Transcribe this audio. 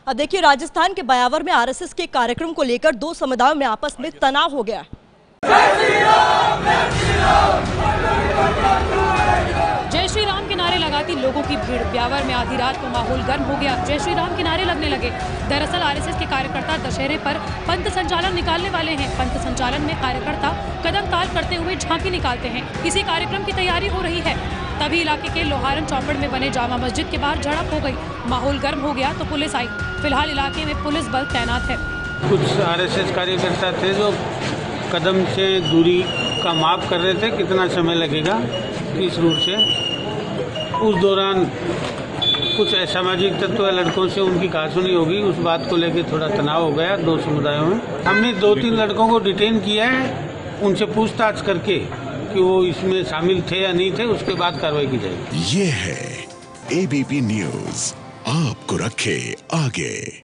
अब देखिए, राजस्थान के ब्यावर में आरएसएस के कार्यक्रम को लेकर दो समुदायों में आपस में तनाव हो गया। जय श्री राम के नारे लगाती लोगों की भीड़। ब्यावर में आधी रात को माहौल गर्म हो गया। जय श्री राम के नारे लगने लगे। दरअसल आरएसएस के कार्यकर्ता दशहरे पर पंथ संचालन निकालने वाले हैं। पंथ संचालन में कार्यकर्ता कदम ताल करते हुए झांकी निकालते हैं। इसी कार्यक्रम की तैयारी हो रही है। तभी इलाके के लोहारन चौपड़ में बने जामा मस्जिद के बाहर झड़प हो गई। माहौल गर्म हो गया तो पुलिस आई। फिलहाल इलाके में पुलिस बल तैनात है। कुछ आरएसएस कार्यकर्ता थे जो कदम से दूरी का माप कर रहे थे, कितना समय लगेगा किस रूट से। उस दौरान कुछ असामाजिक तत्व लड़कों से उनकी कहासुनी होगी। उस बात को लेकर थोड़ा तनाव हो गया दो समुदायों में। हमने 2-3 लड़कों को डिटेन किया है, उनसे पूछताछ करके कि वो इसमें शामिल थे या नहीं थे, उसके बाद कार्रवाई की जाएगी। ये है ABP न्यूज़, आपको रखे आगे।